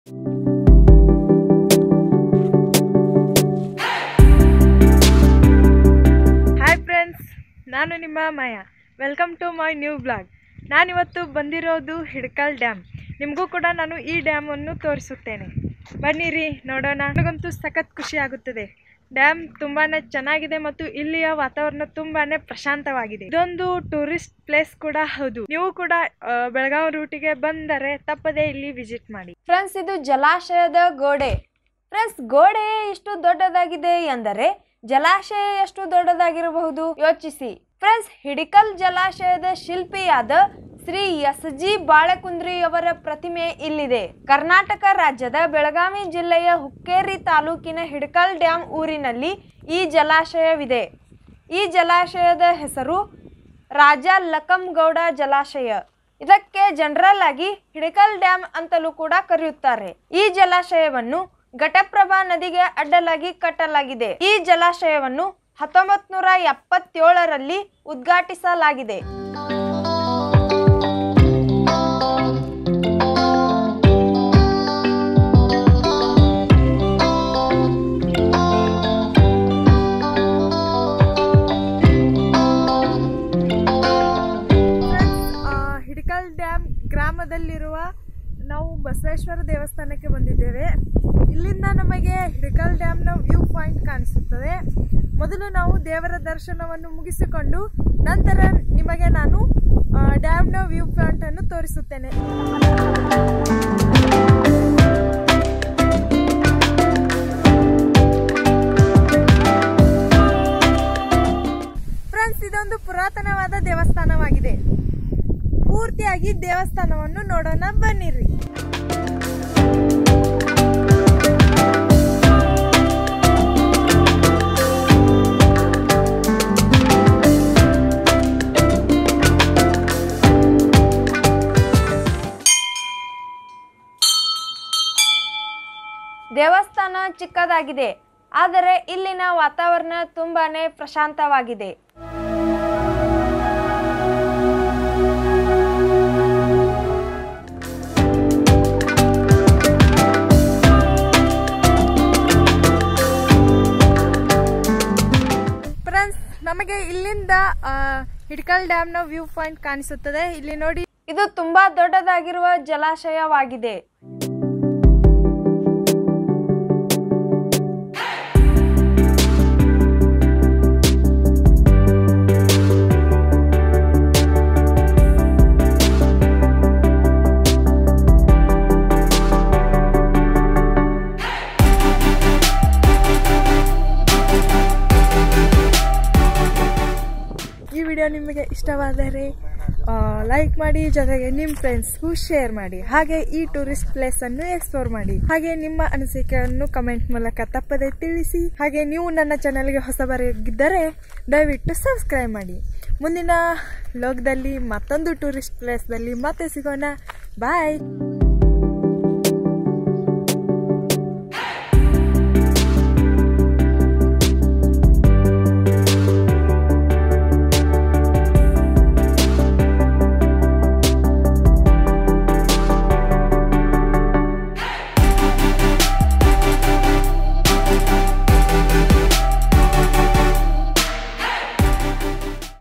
Hi friends, ನಾನು ನಿಮ್ಮ Maya. Welcome to my new blog. ನಾನಿವತ್ತು ಬಂದಿರೋದು ಹಿಡ್ಕಲ್ ಡ್ಯಾಮ್. ನಿಮಗೂ ಕೂಡ ನಾನು ಈ ಡ್ಯಾಮನ್ನು ತೋರಿಸುತ್ತೇನೆ. ಬನ್ನಿರಿ ನೋಡೋಣ. ನನಗಂತೂ ಸಖತ್ ಖುಷಿ ಆಗುತ್ತದೆ. ಡ್ಯಾಮ್ ತುಂಬಾ ಚೆನ್ನಾಗಿದೆ ಮತ್ತು ಇಲ್ಲಿಯ ವಾತಾವರಣ ತುಂಬಾ ಪ್ರಶಾಂತವಾಗಿದೆ. ಇದೊಂದು ಟೂರಿಸ್ಟ್ ಪ್ಲೇಸ್ ಕೂಡ ಹೌದು. ನೀವು ಕೂಡ ಬೆಳಗಾವಿ ರೂಟಿಗೆ ಬಂದರೆ ತಪ್ಪದೇ ಇಲ್ಲಿ ವಿಸಿಟ್ ಮಾಡಿ. ಫ್ರೆಂಡ್ಸ್, ಇದು ಜಲಾಶಯದ ಗೋಡೆ. ಫ್ರೆಂಡ್ಸ್, ಗೋಡೆ ಎಷ್ಟು ದೊಡ್ಡದಾಗಿದೆ ಎಂದರೆ ಜಲಾಶಯ ಎಷ್ಟು ದೊಡ್ಡದಾಗಿರಬಹುದು ಯೋಚಿಸಿ. ಫ್ರೆಂಡ್ಸ್, ಹಿಡಕಲ್ ಜಲಾಶಯದ ಶಿಲ್ಪಿಯಾದ ಶ್ರೀ ಎಸ್.ಜಿ. ಬಾಳೆಕುಂದ್ರಿ ಅವರ ಪ್ರತಿಮೆ ಇಲ್ಲಿದೆ. ಕರ್ನಾಟಕ ರಾಜ್ಯದ ಬೆಳಗಾವಿ ಜಿಲ್ಲೆಯ ಹುಕ್ಕೇರಿ ತಾಲೂಕಿನ ಹಿಡಕಲ್ ಡ್ಯಾಮ್ ಊರಿನಲ್ಲಿ ಈ ಜಲಾಶಯವಿದೆ. ಈ ಜಲಾಶಯದ ಹೆಸರು ರಾಜ ಲಖಮಗೌಡ ಜಲಾಶಯ. ಇದಕ್ಕೆ ಜನರಲ್ ಆಗಿ ಹಿಡಕಲ್ ಡ್ಯಾಮ್ ಅಂತಲೂ ಕೂಡ ಕರೆಯುತ್ತಾರೆ. ಈ ಜಲಾಶಯವನ್ನು ಘಟಪ್ರಭಾ ನದಿಗೆ ಅಡ್ಡಲಾಗಿ ಕಟ್ಟಲಾಗಿದೆ. ಈ ಜಲಾಶಯವನ್ನು 1977ರಲ್ಲಿ ಉದ್ಘಾಟಿಸಲಾಗಿದೆ. ಹಿಡಕಲ್ ಡ್ಯಾಮ್ ಗ್ರಾಮದಲ್ಲಿರುವ ನಾವು ಬಸವೇಶ್ವರ ದೇವಸ್ಥಾನಕ್ಕೆ ಬಂದಿದ್ದೇವೆ. ಇಲ್ಲಿಂದ ನಮಗೆ ಹಿಡಕಲ್ ಡ್ಯಾಮ್ನ ವ್ಯೂ ಪಾಯಿಂಟ್ ಕಾಣಿಸುತ್ತದೆ. ಮೊದಲು ನಾವು ದೇವರ ದರ್ಶನವನ್ನು ಮುಗಿಸಿಕೊಂಡು ನಂತರ ನಿಮಗೆ ನಾನು ಡ್ಯಾಮ್ನ ವ್ಯೂ ಪಾಯಿಂಟ್ ಅನ್ನು ತೋರಿಸುತ್ತೇನೆ. ಫ್ರೆಂಡ್ಸ್, ಇದೊಂದು ಪುರಾತನವಾದ ದೇವಸ್ಥಾನವಾಗಿದೆ. ಪೂರ್ತಿಯಾಗಿ ದೇವಸ್ಥಾನವನ್ನು ನೋಡೋಣ ಬನ್ನಿರಿ. ದೇವಸ್ಥಾನ ಚಿಕ್ಕದಾಗಿದೆ, ಆದರೆ ಇಲ್ಲಿನ ವಾತಾವರಣ ತುಂಬಾನೇ ಪ್ರಶಾಂತವಾಗಿದೆ. ಫ್ರೆಂಡ್ಸ್, ನಮಗೆ ಇಲ್ಲಿಂದ ಹಿಡಕಲ್ ಡ್ಯಾಮ್ನ ವ್ಯೂ ಪಾಯಿಂಟ್ ಕಾಣಿಸುತ್ತದೆ. ಇಲ್ಲಿ ನೋಡಿ, ಇದು ತುಂಬಾ ದೊಡ್ಡದಾಗಿರುವ ಜಲಾಶಯವಾಗಿದೆ. ಈ ವಿಡಿಯೋ ನಿಮಗೆ ಇಷ್ಟವಾದರೆ ಲೈಕ್ ಮಾಡಿ, ಜೊತೆಗೆ ನಿಮ್ಮ ಫ್ರೆಂಡ್ಸ್ಗೂ ಶೇರ್ ಮಾಡಿ. ಹಾಗೆ ಈ ಟೂರಿಸ್ಟ್ ಪ್ಲೇಸ್ ಅನ್ನು ಎಕ್ಸ್ಪ್ಲೋರ್ ಮಾಡಿ. ಹಾಗೆ ನಿಮ್ಮ ಅನಿಸಿಕೆಯನ್ನು ಕಮೆಂಟ್ ಮೂಲಕ ತಪ್ಪದೆ ತಿಳಿಸಿ. ಹಾಗೆ ನೀವು ನನ್ನ ಚಾನಲ್ಗೆ ಹೊಸಬರಾಗಿದ್ದರೆ ದಯವಿಟ್ಟು ಸಬ್ಸ್ಕ್ರೈಬ್ ಮಾಡಿ. ಮುಂದಿನ ವ್ಲಾಗ್ದಲ್ಲಿ ಮತ್ತೊಂದು ಟೂರಿಸ್ಟ್ ಪ್ಲೇಸ್ದಲ್ಲಿ ಮತ್ತೆ ಸಿಗೋಣ. ಬಾಯ್.